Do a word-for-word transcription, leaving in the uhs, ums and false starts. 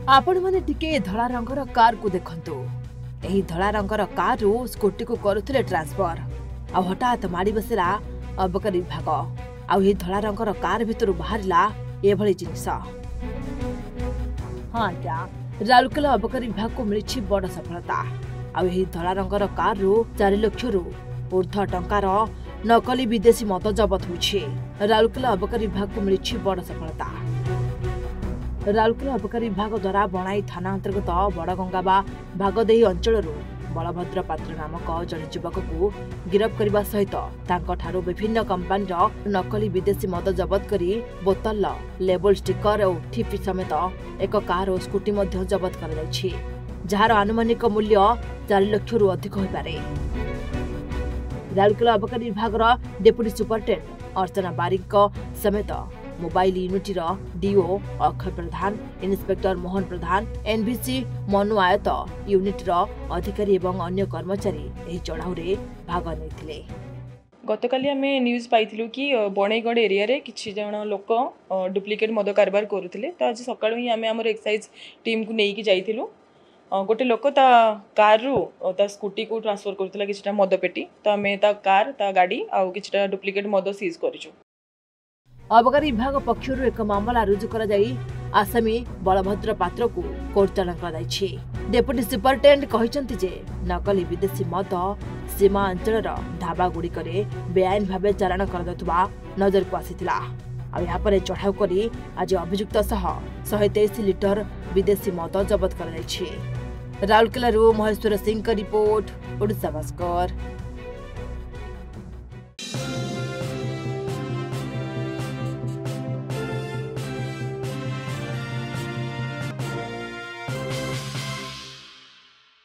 आपण माने टिके धला रंगर कार को देखंतु एही धला रंगर कार रो स्कूटी को करुथिले ट्रांसफर आ हठात माड़ी बसला अबकारी विभाग आ एही धला रंगर कार भितरु बाहरला एभली जिनिस। हाँ क्या राउरकेला अबकारी विभाग को मिली बड़ सफलता आ एही धला रंगर कार रो चार लाख रु ऊर्ध्व टंकार नकली विदेशी मद जबत होइछे। राउरकेला अबकारी विभाग को मिली बड़ सफलता। राउरकेला अबकारी विभाग द्वारा बनाई थाना अंतर्गत बड़गंगा भागदेही अंचल बलभद्र पात्र नामक जड़े युवक को गिरफ्त करने सहित तांको विभिन्न कंपानी नकली विदेशी मद जबत करी बोतल लेबल स्टिकर और ठिपी समेत एक कार और स्कूटी मध्य जबत कर जार आनुमानिक मूल्य चार लाख रु अधिक हो पारे। राउरकेला अबकारी विभाग डेप्यूटी सुपरिटेडेंट अर्चना बारिक समेत मोबाइल यूनिटर DO Akshay Pradhan inspector Mohan Pradhan NBC Manu आयत यूनिटर अधिकारी एवं अन्य कर्मचारी एही चढ़ाऊ रे भाग नेथिले। गतकाली आमे न्यूज पाइथिलु कि बणेगढ़ एरिया रे किछि जण लोक डुप्लिकेट मद कारबार करूथिले। तो आज सकाळु ही आमे हमर एक्साइज टीम को नेकी जाइथिलु। गोटे लोक ता कार रु ता स्कूटी को ट्रांसफर करथिला किछटा मद पेटी। तो आमे ता कार ता गाड़ी आ किछटा डुप्लिकेट मद सीज करिछु। अबकारी विभाग पक्षर एक मामला रुजु कर आसामी बलभद्र पात्र को कोर्ट चालान कर डेप्यूटी सुपरिटेडेंट कहते जे नकली विदेशी मद सीमा अंचल ढाबा गुड़िक बेआईन भाव चालान कर नजर को आसीथिला। यापर चढ़ाऊ कर आज अभियुक्त सह शहे तेईस लिटर विदेशी मद जबत कर राउरकेला महेश्वर सिंह का रिपोर्ट ओडिशा भास्कर।